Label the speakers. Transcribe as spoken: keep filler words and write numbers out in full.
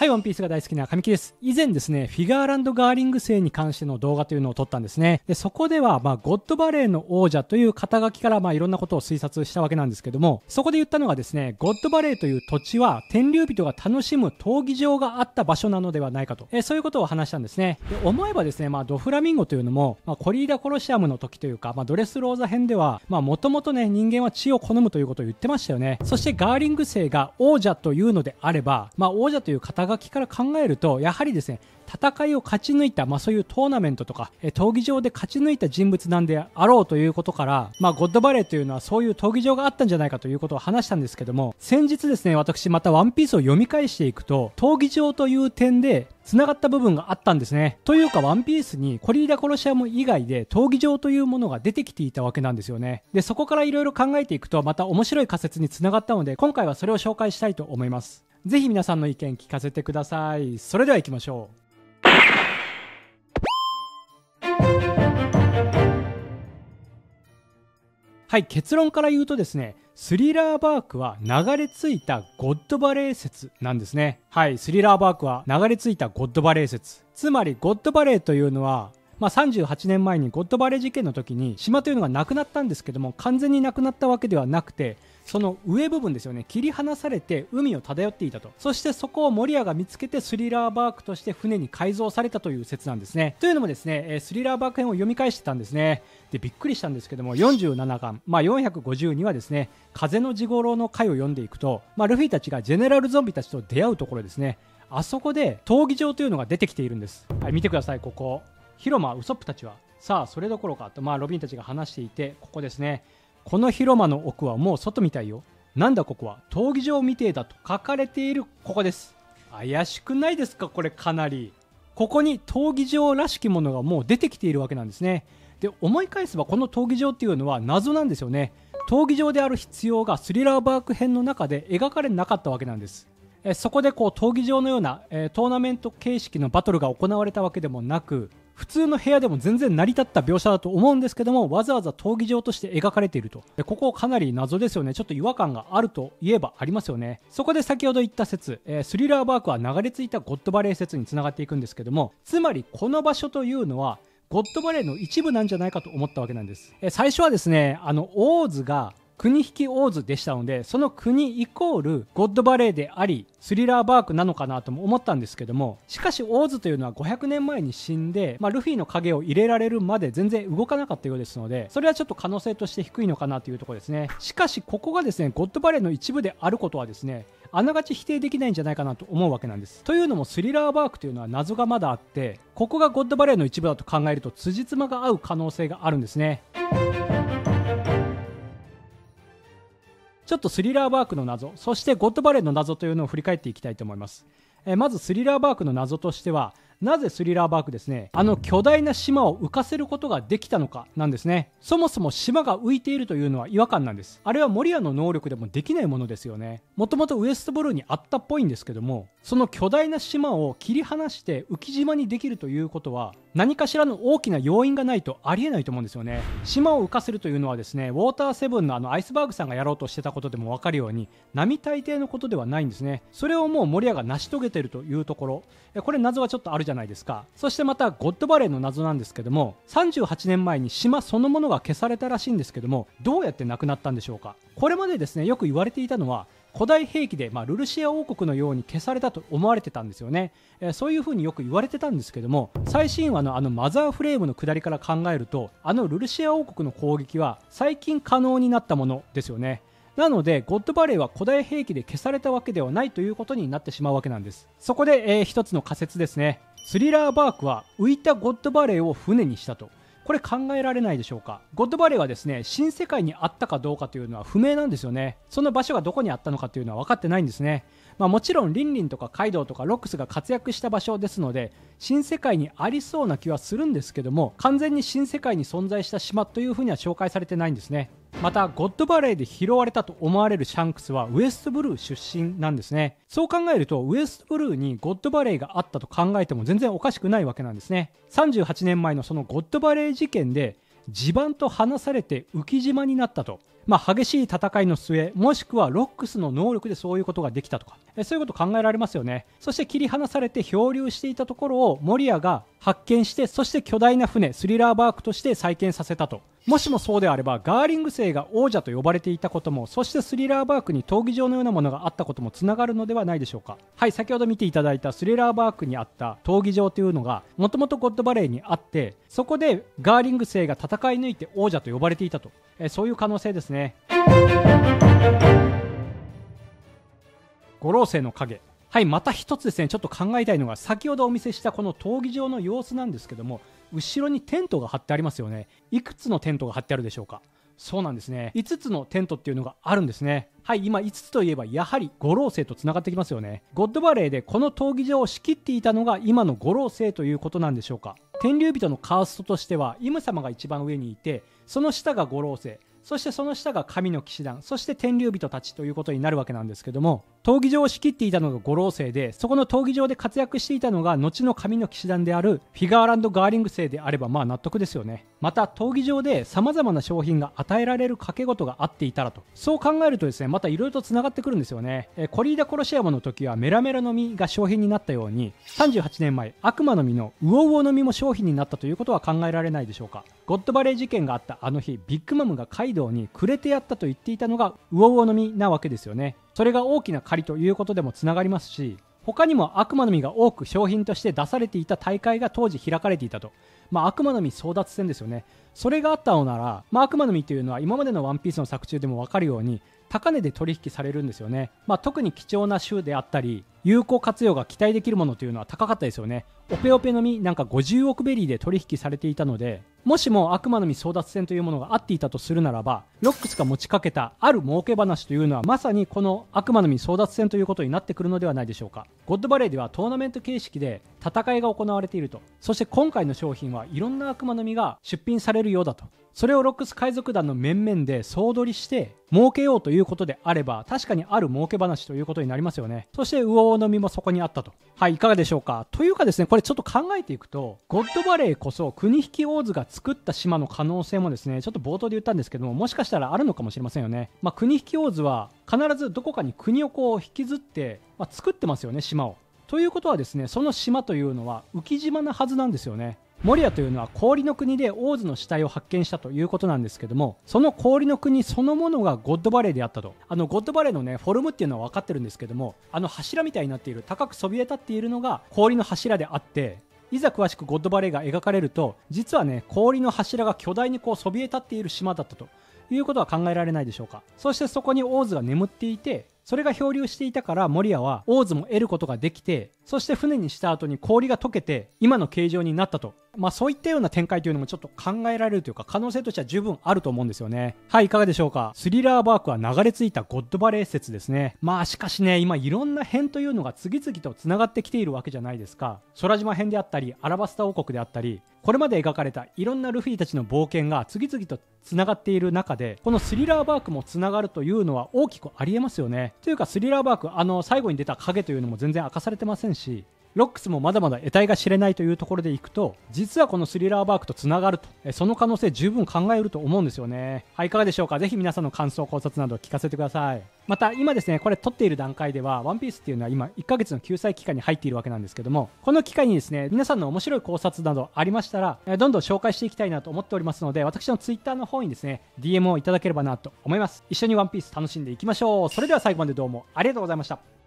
Speaker 1: はい、ワンピースが大好きな神木です。以前ですね、フィガーランドガーリング星に関しての動画というのを撮ったんですね。で、そこでは、まあ、ゴッドバレーの王者という肩書きから、まあ、いろんなことを推察したわけなんですけども、そこで言ったのがですね、ゴッドバレーという土地は、天竜人が楽しむ闘技場があった場所なのではないかと、えー、そういうことを話したんですね。で、思えばですね、まあ、ドフラミンゴというのも、まあ、コリーダコロシアムの時というか、まあ、ドレスローザ編では、まあ、もともとね、人間は血を好むということを言ってましたよね。そして、ガーリング星が王者というのであれば、まあ、王者という肩書きから考えるとやはりですね、戦いを勝ち抜いた、まあ、そういうトーナメントとかえ闘技場で勝ち抜いた人物なんであろうということから、まあ、ゴッドバレーというのはそういう闘技場があったんじゃないかということを話したんですけども、先日ですね、私またワンピースを読み返していくと闘技場という点で繋がった部分があったんですね。というかワンピースにコリーダコロシアム以外で闘技場というものが出てきていたわけなんですよね。で、そこからいろいろ考えていくとまた面白い仮説に繋がったので、今回はそれを紹介したいと思います。ぜひ皆さんの意見聞かせてください。それでは行きましょう。はい、結論から言うとですね、スリラーバークは流れ着いたゴッドバレー説なんですね。はい、スリラーバークは流れ着いたゴッドバレー説。つまりゴッドバレーというのは、まあ、さんじゅうはちねんまえにゴッドバレー事件の時に島というのがなくなったんですけども、完全になくなったわけではなくて、その上部分ですよね、切り離されて海を漂っていたと。そしてそこをモリアが見つけてスリラーバークとして船に改造されたという説なんですね。というのもですね、スリラーバーク編を読み返してたんですね。で、びっくりしたんですけども、よんじゅうななかん、まあ、よんひゃくごじゅうにはですね、風の地頃の回を読んでいくと、まあ、ルフィたちがジェネラルゾンビたちと出会うところですね、あそこで闘技場というのが出てきているんです。はい、見てください、ここ。広間ウソップたちはさあそれどころかと、まあ、ロビンたちが話していて、ここですね、この広間の奥はもう外みたいよ。なんだここは闘技場みてえだと書かれているここです。怪しくないですか、これ。かなりここに闘技場らしきものがもう出てきているわけなんですね。で、思い返せばこの闘技場っていうのは謎なんですよね。闘技場である必要がスリラーバーク編の中で描かれなかったわけなんです。えそこでこう闘技場のような、えー、トーナメント形式のバトルが行われたわけでもなく、普通の部屋でも全然成り立った描写だと思うんですけども、わざわざ闘技場として描かれていると。で、ここかなり謎ですよね。ちょっと違和感があるといえばありますよね。そこで先ほど言った説、えー、スリラーバークは流れ着いたゴッドバレー説につながっていくんですけども、つまりこの場所というのはゴッドバレーの一部なんじゃないかと思ったわけなんです。えー、最初はですね、あのオーズが国引きオーズでしたので、その国イコールゴッドバレーでありスリラーバークなのかなとも思ったんですけども、しかしオーズというのはごひゃくねんまえに死んで、まあ、ルフィの影を入れられるまで全然動かなかったようですので、それはちょっと可能性として低いのかなというところですね。しかしここがですね、ゴッドバレーの一部であることはですね、あながち否定できないんじゃないかなと思うわけなんです。というのもスリラーバークというのは謎がまだあって、ここがゴッドバレーの一部だと考えると辻褄が合う可能性があるんですね。ちょっとスリラーバークの謎、そしてゴッドバレーの謎というのを振り返っていきたいと思います。えー、まずスリラーバークの謎としては、なぜスリラーバークですね、あの巨大な島を浮かせることができたのかなんですね。そもそも島が浮いているというのは違和感なんです。あれはモリアの能力でもできないものですよね。もともとウエストブルーにあったっぽいんですけども、その巨大な島を切り離して浮き島にできるということは、何かしらの大きな要因がないとありえないと思うんですよね。島を浮かせるというのはですね、ウォーターセブンのあのアイスバーグさんがやろうとしてたことでも分かるように、並大抵のことではないんですね。それをもうモリアが成し遂げているというところ、これ謎はちょっとあるじゃないですか。そしてまたゴッドバレーの謎なんですけども、さんじゅうはちねんまえに島そのものが消されたらしいんですけども、どうやってなくなったんでしょうか。これまでですね、よく言われていたのは古代兵器で、まあ、ルルシア王国のように消されたと思われてたんですよね。えー、そういう風によく言われてたんですけども、最新話のあのマザーフレームの下りから考えると、あのルルシア王国の攻撃は最近可能になったものですよね。なのでゴッドバレーは古代兵器で消されたわけではないということになってしまうわけなんです。そこで、えー、一つの仮説ですね。スリラーバークは浮いたゴッドバレーを船にしたと。これ考えられないでしょうか。ゴッドバレーはですね、新世界にあったかどうかというのは不明なんですよね。その場所がどこにあったのかというのは分かってないんですね。まあ、もちろんリンリンとかカイドウとかロックスが活躍した場所ですので、新世界にありそうな気はするんですけども、完全に新世界に存在した島というふうには紹介されてないんですね。またゴッドバレーで拾われたと思われるシャンクスはウエストブルー出身なんですね。そう考えるとウエストブルーにゴッドバレーがあったと考えても全然おかしくないわけなんですね。さんじゅうはちねんまえのそのゴッドバレー事件で地盤と離されて浮島になったと、まあ、激しい戦いの末、もしくはロックスの能力でそういうことができたとか、 えそういうこと考えられますよね。そして切り離されて漂流していたところをモリアが発見して、そして巨大な船スリラーバークとして再建させたと。もしもそうであればガーリング星が王者と呼ばれていたことも、そしてスリラーバークに闘技場のようなものがあったこともつながるのではないでしょうか。はい、先ほど見ていただいたスリラーバークにあった闘技場というのがもともとゴッドバレーにあって、そこでガーリング星が戦い抜いて王者と呼ばれていたと、えそういう可能性ですね。五老星の影。はい、また一つですね、ちょっと考えたいのが、先ほどお見せしたこの闘技場の様子なんですけども、後ろにテントが張ってありますよね。いくつのテントが張ってあるでしょうか。そうなんですね。いつつのテントっていうのがあるんですね。はい、今いつつといえばやはり五老星とつながってきますよね。ゴッドバレーでこの闘技場を仕切っていたのが今の五老星ということなんでしょうか。天竜人のカーストとしてはイム様が一番上にいて、その下が五老星、そしてその下が神の騎士団、そして天竜人たちということになるわけなんですけども、闘技場を仕切っていたのが五老星で、そこの闘技場で活躍していたのが後の神の騎士団であるフィガーランド・ガーリング星であればまあ納得ですよね。また闘技場で様々な商品が与えられる掛け事があっていたらと、そう考えるとですね、またいろいろとつながってくるんですよね。えコリーダ・コロシアムの時はメラメラの実が商品になったように、さんじゅうはちねんまえ悪魔の実のウオウオの実も商品になったということは考えられないでしょうか。ゴッドバレー事件があったあの日、ビッグマムがカイドウにくれてやったと言っていたのがウオウオの実なわけですよね。それが大きな借りということでもつながりますし、他にも悪魔の実が多く商品として出されていた大会が当時開かれていたと。まあ、悪魔の実争奪戦ですよね。それがあったのなら、まあ、悪魔の実というのは今までのワンピースの作中でも分かるように高値で取引されるんですよね。まあ、特に貴重な種であったり有効活用が期待できるものというのは高かったですよね。オペオペの実なんかごじゅうおくベリーで取引されていたので、もしも悪魔の実争奪戦というものがあっていたとするならば、ロックスが持ちかけたある儲け話というのはまさにこの悪魔の実争奪戦ということになってくるのではないでしょうか。ゴッドバレーではトーナメント形式で戦いが行われていると。そして今回の商品はいろんな悪魔の実が出品されるようだと。それをロックス海賊団の面々で総取りして儲けようということであれば、確かにある儲け話ということになりますよね。そしてウオウオの実もそこにあったと。はい、いかがでしょうか。というかですね、これちょっと考えていくと、ゴッドバレーこそ国引王子が作った島の可能性もですね、ちょっと冒頭で言ったんですけども、もしかしたらあるのかもしれませんよね。まあ、国引王子は必ずどこかに国をこう引きずって、まあ、作ってますよね、島を。ということはですね、その島というのは浮島なはずなんですよね。モリアというのは氷の国で王子の死体を発見したということなんですけども、その氷の国そのものがゴッドバレーであったと。あのゴッドバレーのねフォルムっていうのは分かってるんですけども、あの柱みたいになっている高くそびえ立っているのが氷の柱であって、いざ詳しくゴッドバレーが描かれると、実はね氷の柱が巨大にこうそびえ立っている島だったということは考えられないでしょうか。そしてそこに王子が眠っていて、それが漂流していたからモリアは王子も得ることができて、そして船にした後に氷が溶けて今の形状になったと。まあそういったような展開というのもちょっと考えられるというか、可能性としては十分あると思うんですよね。はい、いかがでしょうか。スリラーバークは流れ着いたゴッドバレー説ですね。まあしかしね、今いろんな編というのが次々とつながってきているわけじゃないですか。空島編であったりアラバスタ王国であったり、これまで描かれたいろんなルフィたちの冒険が次々とつながっている中で、このスリラーバークもつながるというのは大きくありえますよね。というかスリラーバーク、あの最後に出た影というのも全然明かされてませんし、ロックスもまだまだ得体が知れないというところでいくと、実はこのスリラーバークとつながると、えその可能性十分考えると思うんですよね。はい、いかがでしょうか。ぜひ皆さんの感想考察など聞かせてください。また今ですね、これ撮っている段階ではワンピースっていうのは今いっかげつの救済期間に入っているわけなんですけども、この機会にですね、皆さんの面白い考察などありましたら、えどんどん紹介していきたいなと思っておりますので、私のツイッターの方にですね ディーエム をいただければなと思います。一緒にワンピース楽しんでいきましょう。それでは最後までどうもありがとうございました。